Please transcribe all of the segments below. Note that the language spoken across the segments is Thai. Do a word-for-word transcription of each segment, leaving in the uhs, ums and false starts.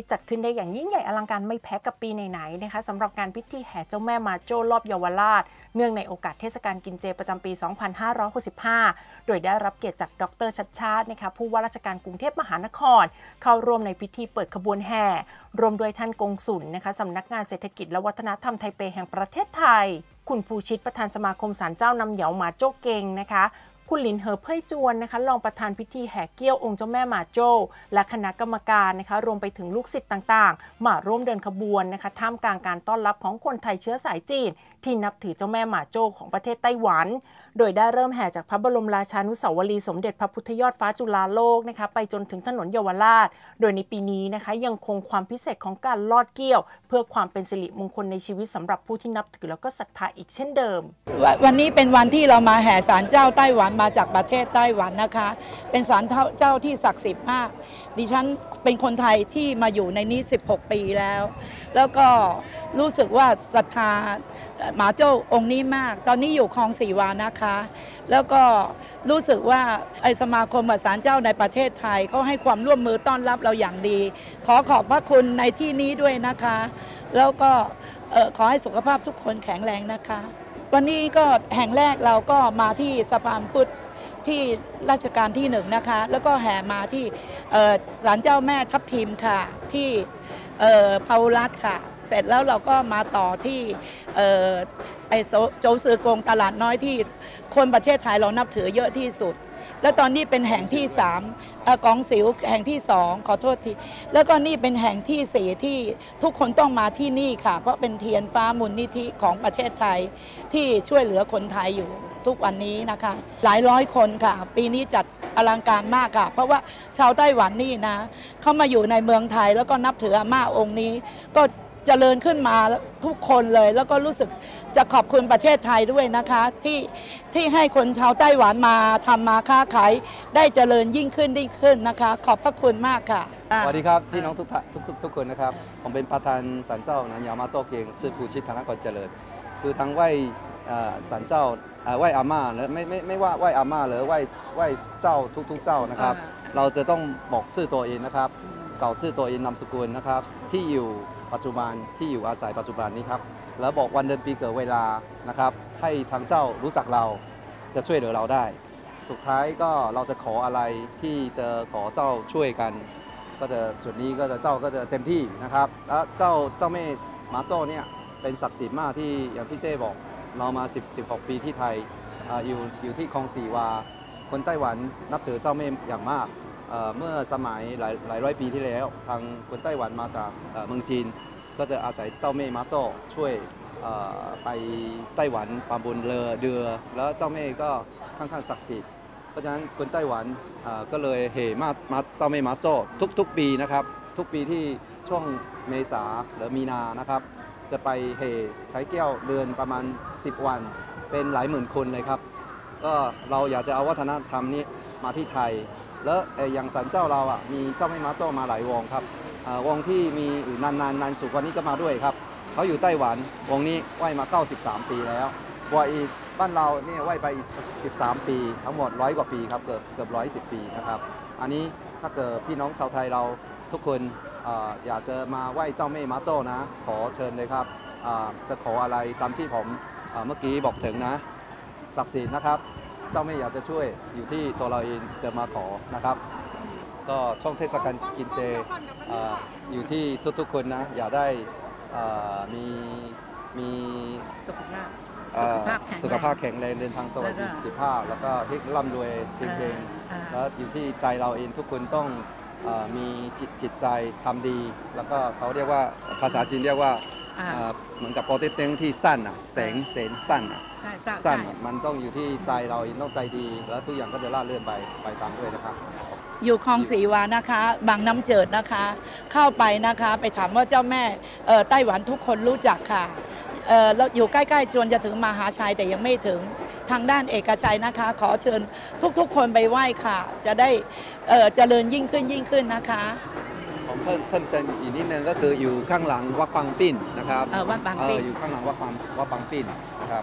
ที่จัดขึ้นได้อย่างยิ่งใหญ่อลังการไม่แพ้กับปีไหนๆนะคะสำหรับการพิธีแห่เจ้าแม่มาโจ้รอบเยาวราชเนื่องในโอกาสเทศกาลกินเจประจำปี สองพันห้าร้อยหกสิบห้า โดยได้รับเกียรติจากดรชัชชาตินะคะผู้ว่าราชการกรุงเทพมหานครเข้าร่วมในพิธีเปิดขบวนแห่รวมโดยท่านกงสุลนะคะสำนักงานเศรษฐกิจและวัฒนธรรมไทเปแห่งประเทศไทยคุณภูชิตประธานสมาคมศาลเจ้านำเหยาหมาโจ้เกงนะคะคุณหลินเหอเพ่ยจวนนะคะรองประธานพิธีแห่เกี้ยวองค์เจ้าแม่หมาโจ้และคณะกรรมการนะคะรวมไปถึงลูกศิษย์ต่างๆมาร่วมเดินขบวนนะคะท่ามกลางการต้อนรับของคนไทยเชื้อสายจีนที่นับถือเจ้าแม่หมาโจ้ของประเทศไต้หวันโดยได้เริ่มแห่จากพระบรมราชานุสาวรีย์สมเด็จพระพุทธยอดฟ้าจุฬาโลกนะคะไปจนถึงถนนเยาวราชโดยในปีนี้นะคะยังคงความพิเศษของการลอดเกี้ยวเพื่อความเป็นสิริมงคลในชีวิตสำหรับผู้ที่นับถือแล้วก็ศรัทธาอีกเช่นเดิมวันนี้เป็นวันที่เรามาแห่ศาลเจ้าไต้หวันมาจากประเทศไต้หวันนะคะเป็นศาลเจ้าที่ศักดิ์สิทธิ์มากดิฉันเป็นคนไทยที่มาอยู่ในนี้สิบหกปีแล้วแล้วก็รู้สึกว่าศรัทธาหมาโจ้องค์นี้มากตอนนี้อยู่คลองสี่วานะคะแล้วก็รู้สึกว่าไอสมาคมศาลเจ้าในประเทศไทยเขาให้ความร่วมมือต้อนรับเราอย่างดีขอขอบพระคุณในที่นี้ด้วยนะคะแล้วก็ขอให้สุขภาพทุกคนแข็งแรงนะคะวันนี้ก็แห่งแรกเราก็มาที่สะพานพุทธที่ราชการที่หนึ่งนะคะแล้วก็แห่มาที่ศาลเจ้าแม่ทับทิมค่ะที่เผารัฐค่ะเสร็จแล้วเราก็มาต่อที่ไอโจวซือกงตลาดน้อยที่คนประเทศไทยเรานับถือเยอะที่สุดแล้วตอนนี้เป็นแห่งที่สามกองสิวแห่งที่สองขอโทษทีแล้วก็นี่เป็นแห่งที่สี่ที่ทุกคนต้องมาที่นี่ค่ะเพราะเป็นเทียนฟ้ามูลนิธิของประเทศไทยที่ช่วยเหลือคนไทยอยู่ทุกวันนี้นะคะหลายร้อยคนค่ะปีนี้จัดอลังการมากค่ะเพราะว่าชาวไต้หวันนี่นะเขามาอยู่ในเมืองไทยแล้วก็นับถืออาม่าองค์นี้ก็เจริญขึ้นมาทุกคนเลยแล้วก็รู้สึกจะขอบคุณประเทศไทยด้วยนะคะที่ที่ให้คนชาวไต้หวันมาทำมาค้าขายได้เจริญยิ่งขึ้นยิ่งขึ้นนะคะขอบพระคุณมากค่ะสวัสดีครับพี่น้องทุกทุกทุกคนนะครับผมเป็นประธานศาลเจ้านะยามาโจ้เกียงชื่อภูชิตธนกรเจริญคือทั้งไหว้ศาลเจ้าไหว้อาม่าหรือไม่ไม่ไม่ว่าไหว้อาม่าหรือไหว้ไหว้เจ้าทุกทุกเจ้านะครับเราจะต้องบอกชื่อตัวเองนะครับเก่าชื่อตัวเองนามสกุลนะครับที่อยู่ปัจจุบันที่อยู่อาศัยปัจจุบันนี้ครับแล้วบอกวันเดือนปีเกิดเวลานะครับให้ทางเจ้ารู้จักเราจะช่วยเหลือเราได้สุดท้ายก็เราจะขออะไรที่จะขอเจ้าช่วยกันก็จะจุดนี้ก็จะเจ้าก็จะเต็มที่นะครับแล้วเจ้าเจ้าแม่หมาโจ้เนี่ยเป็นศักดิ์สิทธิ์มากที่อย่างที่เจ้บอกเรามาสิบ สิบหกปีที่ไทย อ, อยู่อยู่ที่คลองสี่วาคนไต้หวันนับถือเจ้าแม่อย่างมากเมื่อสมัยหลายหลายร้อยปีที่แล้วทางคนไต้หวันมาจากเมืองจีนก็จะอาศัยเจ้าแม่มาโจ้ช่วยไปไต้หวันปาบุญเรือเดือแล้วเจ้าแม่ก็ค่อนข้างศักดิ์สิทธิ์เพราะฉะนั้นคนไต้หวันก็เลยเห่มามาเจ้าแม่มาโจ้ทุกๆปีนะครับทุกปีที่ช่วงเมษาหรือมีนานะครับจะไปเห่ใช้แก้วเดือนประมาณสิบวันเป็นหลายหมื่นคนเลยครับก็เราอยากจะเอาวัฒนธรรมนี้มาที่ไทยแล้วอย่างศาลเจ้าเราอ่ะมีเจ้าแม่มาโจ้มาหลายวงครับวงที่มีนานๆนานสุดกว่านี้ก็มาด้วยครับเขาอยู่ไต้หวันวงนี้ไหว้มาเก้าสิบสามปีแล้วกว่าอีกบ้านเราเนี่ยไหว้ไปอีกสิบสามปีทั้งหมดร้อยกว่าปีครับเกือบเกือบร้อยสิบปีนะครับอันนี้ถ้าเกิดพี่น้องชาวไทยเราทุกคนอยากจะมาไหว้เจ้าแม่มาโจ้นะขอเชิญเลยครับจะขออะไรตามที่ผมเมื่อกี้บอกถึงนะศักดิ์สิทธิ์นะครับเจ้าแม่อยากจะช่วยอยู่ที่ตัวเราเองจะมาขอนะครับก็ช่วงเทศกาลกินเจ อ, อยู่ที่ทุกๆคนนะอยากได้มีมีสุขภาพสุขภาพแข็งแรงเดินทางสวัสดิภาพแล้วก็ที่ร่ำรวยเพ่งๆแล้วอยู่ที่ใจเราเองทุกคนต้องมีจิตจิตใจทำดีแล้วก็เขาเรียกว่าภาษาจีนเรียกว่าเหมือนกับโปรเตเต็งที่สั้นอ่ะแสงเสนสั้นอ่ะสั้นมันต้องอยู่ที่ใจเราเองต้องใจดีแล้วทุกอย่างก็จะราบรื่นไปไปตามด้วยนะครับอยู่คลองศรีวานะคะบางน้ำเจิดนะคะเข้าไปนะคะไปถามว่าเจ้าแม่ไต้หวันทุกคนรู้จักค่ะเราอยู่ใกล้ๆจนจะถึงมหาชัยแต่ยังไม่ถึงทางด้านเอกชัยนะคะขอเชิญทุกๆคนไปไหว้ค่ะจะได้เจริญยิ่งขึ้นยิ่งขึ้นนะคะผมเพิ่มเพิ่มเติมอีกนิดนึงก็คืออยู่ข้างหลังวัดปังปิ้นนะครับวัดปังปิ้นอยู่ข้างหลังวัดปังวัดปังปิ้นนะครับ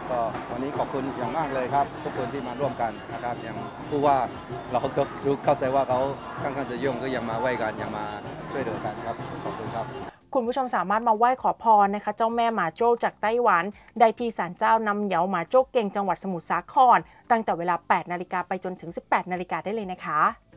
ก็วันนี้ขอบคุณอย่างมากเลยครับทุกคนที่มาร่วมกันนะครับอย่างผู้ว่าเราก็รู้เข้าใจว่าเขาค่อนข้างจะยุ่งก็ยังมาไหว้กันยังมาช่วยเหลือกันครับขอบคุณครับคุณผู้ชมสามารถมาไหว้ขอพรนะคะเจ้าแม่หมาโจ้จากไต้หวันได้ที่ศาลเจ้านำเหยาหมาโจ้เก่งจังหวัดสมุทรสาครตั้งแต่เวลา แปดนาฬิกาไปจนถึง สิบแปดนาฬิกาได้เลยนะคะ